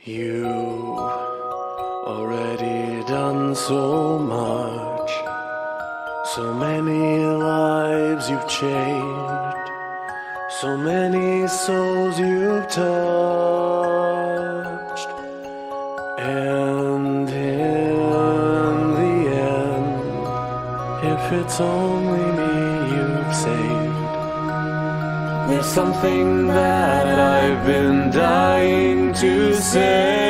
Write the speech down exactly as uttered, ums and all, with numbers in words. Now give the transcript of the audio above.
You've already done so much, so many lives you've changed, so many souls you've touched, and in the end, if it's only me you've saved, there's something that I've been dying to say.